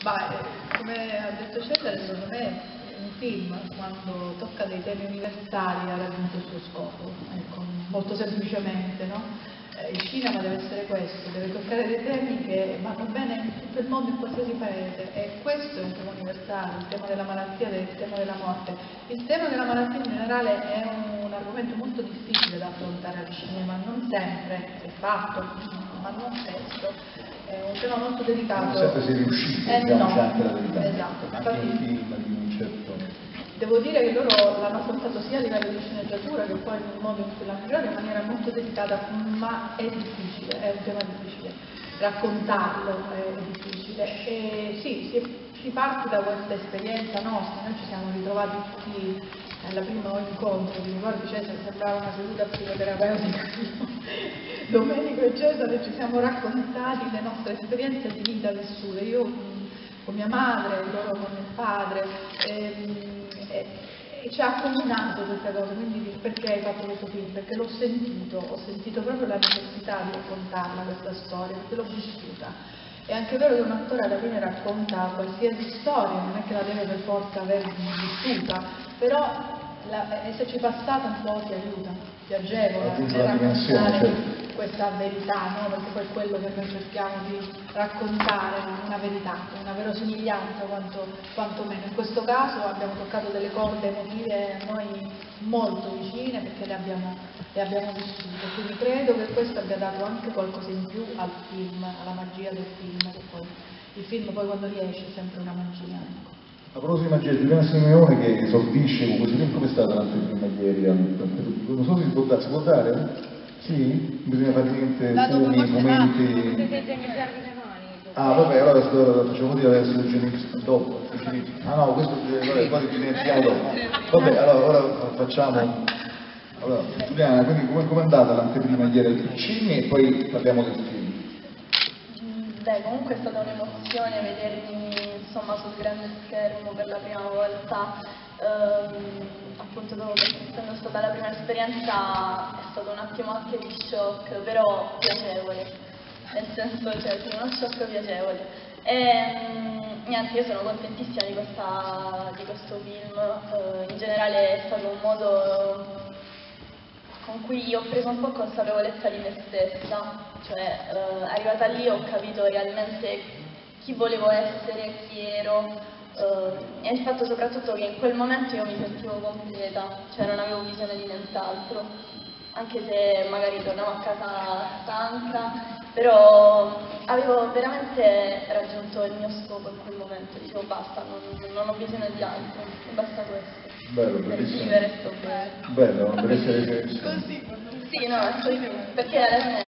Come ha detto Cesare, secondo me un film, quando tocca dei temi universali, ha raggiunto il suo scopo, ecco, molto semplicemente, no? Il cinema deve essere questo, deve toccare dei temi che vanno bene in tutto il mondo, in qualsiasi paese, e questo è un tema universale, il tema della malattia, il tema della morte. Il tema della malattia in generale è un argomento molto difficile da affrontare al cinema, non sempre è fatto, ma non spesso. È un tema molto delicato. Non sempre si è riusciti, diciamo, anche la verità. Esatto. Anche in film di un certo... Devo dire che loro l'hanno affrontato sia a livello di sceneggiatura che poi nel modo in cui l'hanno girato in maniera molto delicata, ma è difficile, è un tema difficile. Raccontarlo è difficile. E sì, si parte da questa esperienza nostra, noi ci siamo ritrovati tutti al primo incontro, mi ricordo Cesare, sembrava una seduta psicoterapeutica. Domenico e Cesare ci siamo raccontati le nostre esperienze di vita vissute, io con mia madre, loro con mio padre, e ci ha accomunato questa cosa, quindi perché hai fatto questo film? Perché l'ho sentito proprio la necessità di raccontarla questa storia, perché l'ho vissuta. È anche vero che un attore alla fine racconta qualsiasi storia, non è che la deve per forza aver vissuta, però esserci passato un po' ti aiuta, ti agevola nel raccontare questa verità, no? Perché poi è quello che noi cerchiamo di raccontare, una verità, una verosimiglianza quanto meno. In questo caso abbiamo toccato delle corde emotive a noi molto vicine perché le abbiamo vissute, quindi credo che questo abbia dato anche qualcosa in più al film, alla magia del film, che poi il film poi quando riesce è sempre una magia. Ecco. A proposito di magia, Giuliana Simeone che esordisce con questo film, come è stata l'anteprima ieri? Non so se si può dare? Sì? Bisogna fare niente, fumi, momenti... Ah vabbè, allora facciamo dire adesso dopo. Ah no, questo poi generichiamo dopo. Vabbè, allora facciamo... Allora, Giuliana, quindi come è andata l'anteprima ieri al Piccini e poi parliamo del film? Beh, comunque è stata un'emozione vedermi insomma sul grande schermo per la prima volta, appunto dopo che essendo stata la prima esperienza è stato un attimo anche di shock, però piacevole, nel senso, cioè sì, uno shock piacevole. E niente, io sono contentissima di questo film, in generale è stato un modo con cui io ho preso un po' consapevolezza di me stessa, cioè arrivata lì ho capito realmente chi volevo essere, chi ero, e il fatto soprattutto che in quel momento io mi sentivo completa, cioè non avevo visione di nient'altro, anche se magari tornavo a casa stanca, però avevo veramente raggiunto il mio scopo in quel momento, dicevo basta, non ho bisogno di altro, basta questo. Bello, per vivere sto bene. Bello, per essere Sì, no, perché alla fine